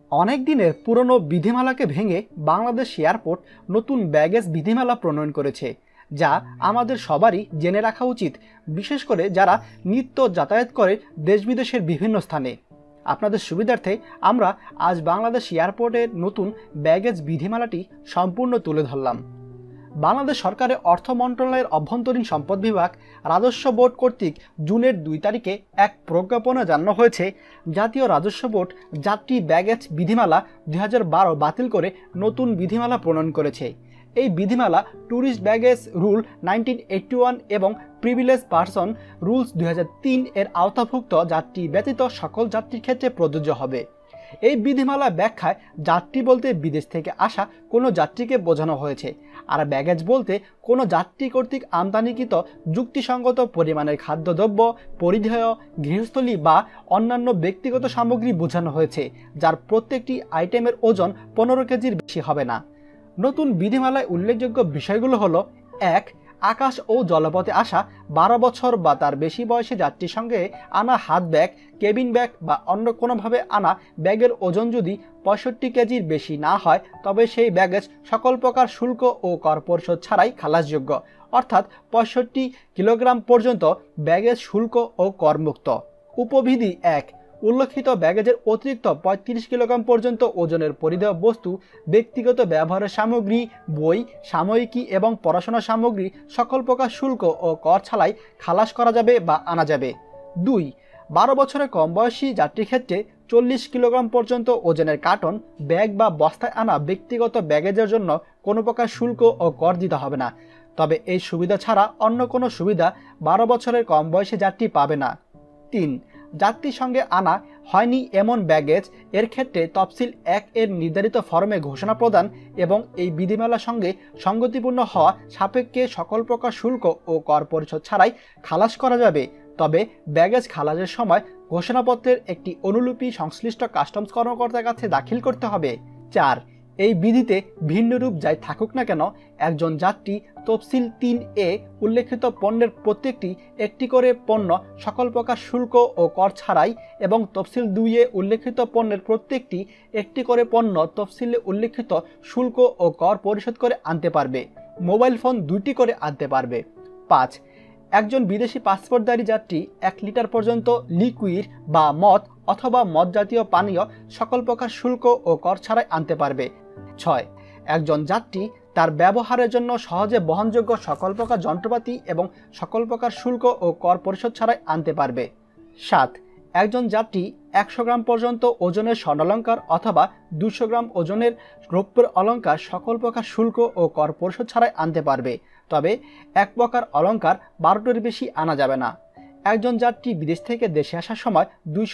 অনেক দিনের পুরনো বিধিমালাকে ভেঙে বাংলাদেশ এয়ারপোর্ট নতুন ব্যাগেজ বিধিমালা প্রণয়ন করেছে, যা আমাদের সবারই জেনে রাখা উচিত, বিশেষ করে যারা নিত্য যাতায়াত করে দেশ বিদেশের বিভিন্ন স্থানে। আপনাদের সুবিধার্থে আমরা আজ বাংলাদেশ এয়ারপোর্টের নতুন ব্যাগেজ বিধিমালাটি সম্পূর্ণ তুলে ধরলাম। বাংলাদেশ সরকারের অর্থ মন্ত্রণালয়ের অভ্যন্তরীণ সম্পদ বিভাগ রাজস্ব বোর্ড কর্তৃক জুনের 2 তারিখে এক প্রজ্ঞাপনে জানানো হয়েছে, জাতীয় রাজস্ব বোর্ড যাত্রী ব্যাগেজ বিধিমালা 2012 বাতিল করে নতুন বিধিমালা প্রণয়ন করেছে। এই বিধিমালা ট্যুরিস্ট ব্যাগেজ রুল 1981 এবং প্রিভিলেজ পারসন রুলস 2003 এর আওতাভুক্ত যাত্রী ব্যতীত সকল যাত্রীর ক্ষেত্রে প্রযোজ্য হবে। এই বিধিমালা ব্যাখ্যায় যাত্রী বলতে বিদেশ থেকে আসা কোনো যাত্রীকে বোঝানো হয়েছে, আর ব্যাগেজ বলতে কোনো যাত্রী কর্তৃক আমদানিকৃত যুক্তিসঙ্গত পরিমাণের খাদ্যদ্রব্য, পরিধেয়, গৃহস্থলী বা অন্যান্য ব্যক্তিগত সামগ্রী বোঝানো হয়েছে, যার প্রত্যেকটি আইটেমের ওজন 15 কেজির বেশি হবে না। নতুন বিধিমালায় উল্লেখযোগ্য বিষয়গুলো হলো: 1. আকাশ ও জলপথে আসা 12 বছর বা তার বেশি বয়সী যাত্রীর সঙ্গে আনা হাত ব্যাগ, কেবিন ব্যাগ বা অন্য কোনোভাবে আনা ব্যাগের ওজন যদি 65 কেজির বেশি না হয়, তবে সেই ব্যাগেজ সকল প্রকার শুল্ক ও কর পরিশোধ ছাড়াই খালাসযোগ্য, অর্থাৎ 65 কিলোগ্রাম পর্যন্ত ব্যাগেজ শুল্ক ও করমুক্ত। উপবিধি 1. উল্লেখিত ব্যাগেজের অতিরিক্ত 35 কিলোগ্রাম পর্যন্ত ওজনের পরিধেয় বস্তু, ব্যক্তিগত ব্যবহারের সামগ্রী, বই, সাময়িকী এবং পড়াশোনা সামগ্রী সকল প্রকার শুল্ক ও কর ছাড়াই খালাস করা যাবে বা আনা যাবে। 2. 12 বছরের কম বয়সী যাত্রীর ক্ষেত্রে 40 কিলোগ্রাম পর্যন্ত ওজনের কার্টন, ব্যাগ বা বস্তায় আনা ব্যক্তিগত ব্যাগেজের জন্য কোনো প্রকার শুল্ক ও কর দিতে হবে না, তবে এই সুবিধা ছাড়া অন্য কোনো সুবিধা 12 বছরের কম বয়সী যাত্রী পাবে না। 3. যাত্রীর সঙ্গে আনা হয়নি এমন ব্যাগেজ এর ক্ষেত্রে তফসিল 1 এর নির্ধারিত ফরমে ঘোষণা প্রদান এবং এই বিধিমালার সঙ্গে সঙ্গতিপূর্ণ হওয়া সাপেক্ষে সকল প্রকার শুল্ক ও কর পরিশোধ ছাড়াই খালাস করা যাবে, তবে ব্যাগেজ খালাসের সময় ঘোষণাপত্রের একটি অনুলিপি সংশ্লিষ্ট কাস্টমস কর্মকর্তার কাছে দাখিল করতে হবে। 4. এই বিধিতে ভিন্ন রূপ যাই থাকুক না কেন, একজন যাত্রী তফসিল 3 এ উল্লেখিত পণ্যের প্রত্যেকটি একটি করে পণ্য সকল প্রকার শুল্ক ও কর ছাড়াই এবং তফসিল 2 এ উল্লেখিত পণ্যের প্রত্যেকটি একটি করে পণ্য তফসিলে উল্লেখিত শুল্ক ও কর পরিশোধ করে আনতে পারবে। মোবাইল ফোন 2টি করে আনতে পারবে। 5. একজন বিদেশি পাসপোর্টধারী যাত্রী 1 লিটার পর্যন্ত লিকুইড বা মদ অথবা মদ জাতীয় পানীয় সকল প্রকার শুল্ক ও কর ছাড়াই আনতে পারবে। 6. একজন যাত্রী তার ব্যবহারের জন্য সহজে বহনযোগ্য সকল প্রকার যন্ত্রপাতি এবং সকল প্রকার শুল্ক ও কর পরিশোধ ছাড়াই আনতে পারবে। 7. একজন যাত্রী 100 গ্রাম পর্যন্ত ওজনের স্বর্ণালঙ্কার অথবা 200 গ্রাম ওজনের রৌপ্যের অলঙ্কার সকল প্রকার শুল্ক ও কর পরিশোধ ছাড়াই আনতে পারবে, তবে এক প্রকার অলঙ্কার 12টির বেশি আনা যাবে না। একজন যাত্রী বিদেশ থেকে দেশে আসার সময়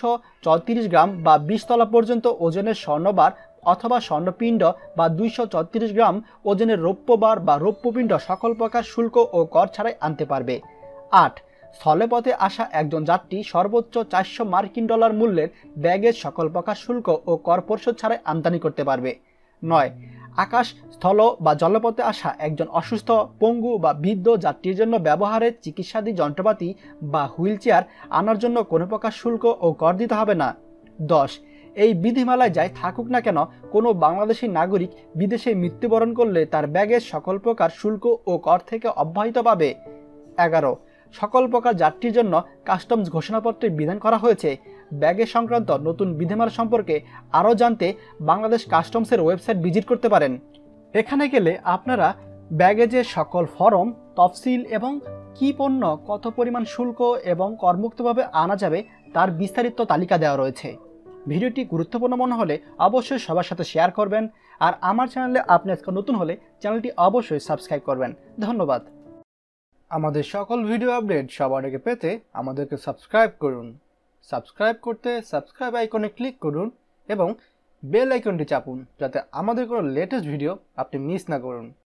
234 গ্রাম বা 20 তলা পর্যন্ত ওজনের স্বর্ণবার অথবা স্বর্ণপিণ্ড বা 234 গ্রাম ওজনের রৌপ্যবার বা রৌপ্যপিণ্ড সকল প্রকার শুল্ক ও কর ছাড়াই আনতে পারবে। 8. স্থলপথে আসা একজন যাত্রী সর্বোচ্চ $400 মূল্যের ব্যাগেজ সকল প্রকার শুল্ক ও কর পরিশোধ ছাড়াই আমদানি করতে পারবে। 9. আকাশ, স্থল বা জলপথে আসা একজন অসুস্থ, পঙ্গু বা বৃদ্ধ যাত্রীর জন্য ব্যবহারের চিকিৎসাধীন যন্ত্রপাতি বা হুইল চেয়ার আনার জন্য কোনো প্রকার শুল্ক ও কর দিতে হবে না। 10. এই বিধিমালায় যাই থাকুক না কেন, কোনো বাংলাদেশি নাগরিক বিদেশে মৃত্যুবরণ করলে তার ব্যাগেজ সকল প্রকার শুল্ক ও কর থেকে অব্যাহত পাবে। 11. সকল প্রকার যাত্রীর জন্য কাস্টমস ঘোষণাপত্রে বিধান করা হয়েছে। ব্যাগেজ সংক্রান্ত নতুন বিধিমালা সম্পর্কে আরও জানতে বাংলাদেশ কাস্টমসের ওয়েবসাইট ভিজিট করতে পারেন। এখানে গেলে আপনারা ব্যাগেজের সকল ফরম, তফসিল এবং কী পণ্য কত পরিমাণ শুল্ক এবং করমুক্তভাবে আনা যাবে তার বিস্তারিত তালিকা দেওয়া রয়েছে। ভিডিওটি গুরুত্বপূর্ণ মনে হলে অবশ্যই সবার সাথে শেয়ার করবেন, আর আমার চ্যানেলে আপনি আজকে নতুন হলে চ্যানেলটি অবশ্যই সাবস্ক্রাইব করবেন। ধন্যবাদ। আমাদের সকল ভিডিও আপডেট সবার আগে পেতে আমাদেরকে সাবস্ক্রাইব করুন। সাবস্ক্রাইব করতে সাবস্ক্রাইব আইকনে ক্লিক করুন এবং বেল আইকনটি চাপুন, যাতে আমাদের কোনো লেটেস্ট ভিডিও আপনি মিস না করুন।